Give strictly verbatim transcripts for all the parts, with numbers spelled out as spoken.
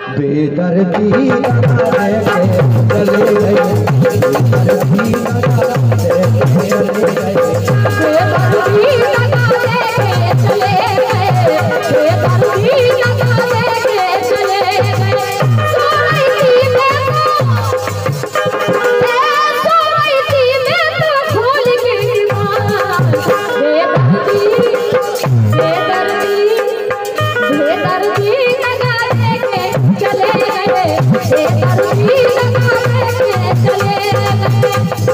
बेदर्दी लगा के चले गए, बेदर्दी लगा के चले गए, बेदर्दी लगा के चले गए, बेदर्दी लगा के चले गए। सोई थी मैं तो, सोई थी मैं तो खोल के दीवार। बेदर्दी बेदर्दी बेदर्दी लगा के चले गए, बेदर्दी लगा के चले गए।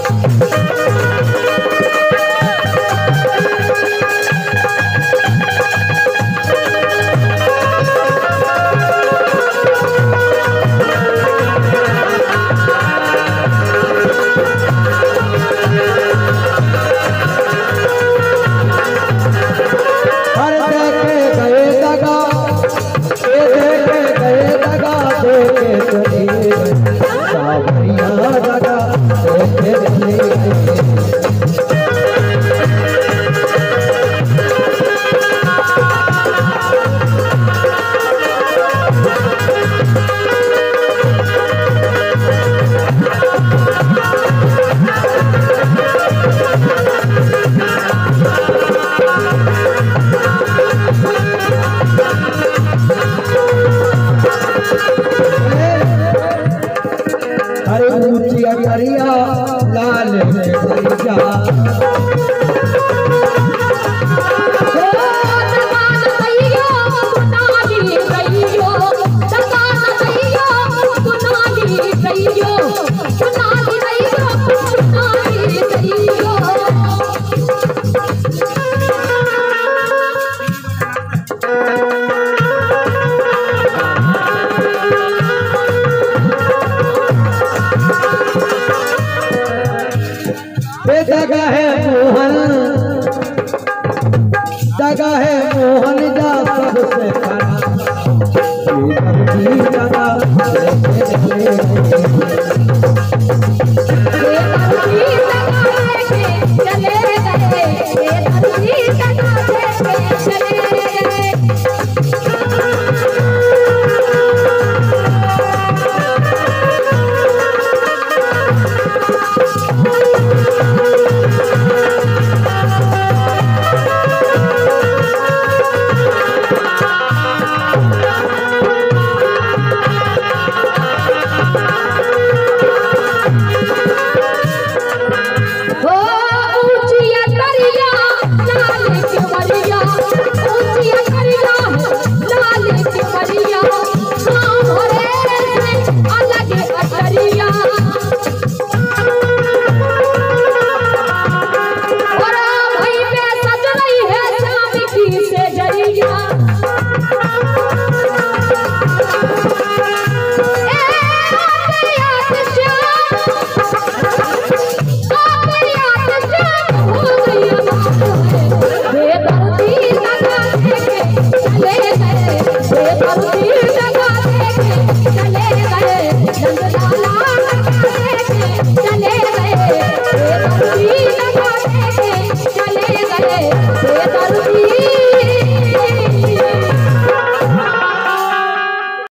करिया लाल जगह